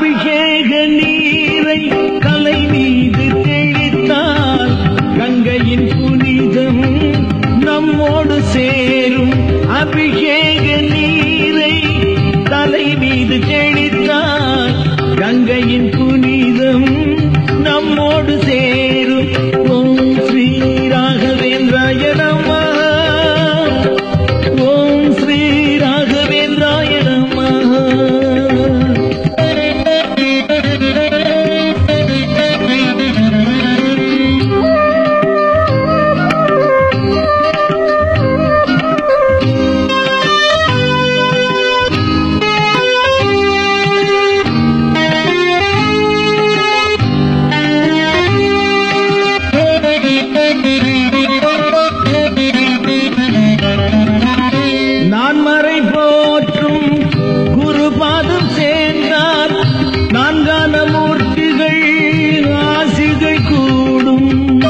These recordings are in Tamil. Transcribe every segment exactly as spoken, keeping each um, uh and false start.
அபிஷேக நீரை தலை மீது தெளித்தால் கங்கையின் புனிதம் நம்மோடு சேரும். அபிஷேக நீரை தலை மீது தெளித்தால் கங்கையின் புனிதம் நம்மோடு சேரும். ஓம் ஸ்ரீ ராகவேந்திராய நமः. ஓம் ஸ்ரீ ராகவேந்திராய நமः. நான் மறை போற்றும் குருபாதம் சேர்ந்தால் நான்கான மூர்த்திகள் ஆசிகள் கூடும்.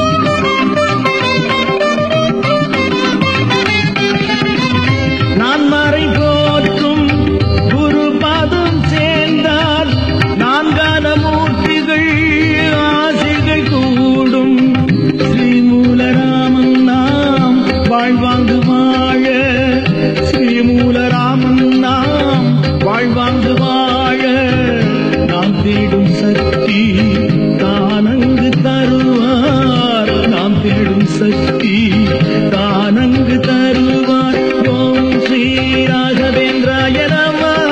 நான் மறை போற்றும் குருபாதம் சேர்ந்தால் நான்கான மூர்த்திகள் ஆசிகள் கூடும். ஸ்ரீமூலராமன் நாம் வாழ்வாங்கு வாழ, ஸ்ரீமூலராமன் நாம் வாழ்வாங்கு வாழ, நாம் தேடும் சக்தி தானங்கு தருவார். நாம் தேடும் சக்தி தானங்கு தருவார். ஓம் ஸ்ரீ ராகவேந்திராய நமः.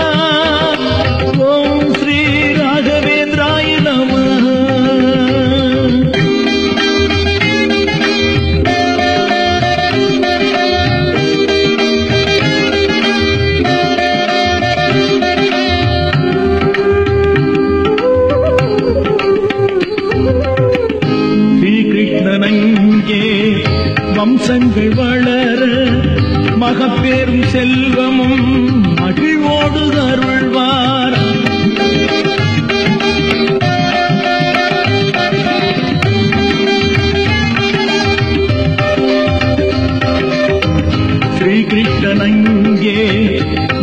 ஓம் ஸ்ரீ ராகவேந்திராய நமः. ஸ்ரீகிருஷ்ணனங்கே வம்சங்கள் வளர, மகப்பேரும் செல்வமும் மகிழ்வோடு அருள்வார். ஸ்ரீகிருஷ்ணனங்கே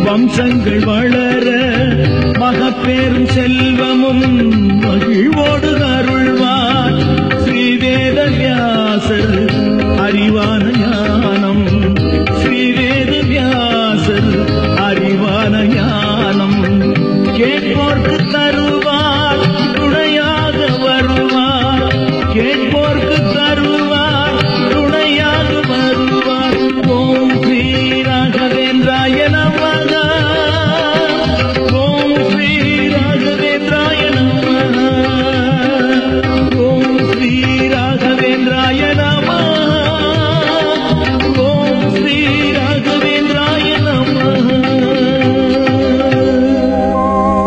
வம்சங்கள் வளர, மகப்பேரும் செல்வமும் மகிழ்வோடு